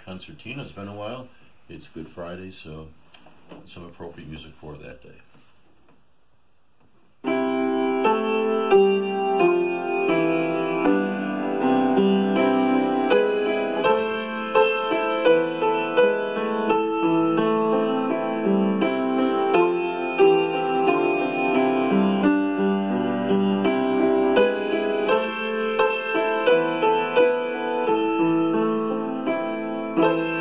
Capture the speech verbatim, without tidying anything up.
concertina. It's been a while. It's Good Friday, so some appropriate music for that day. Thank you.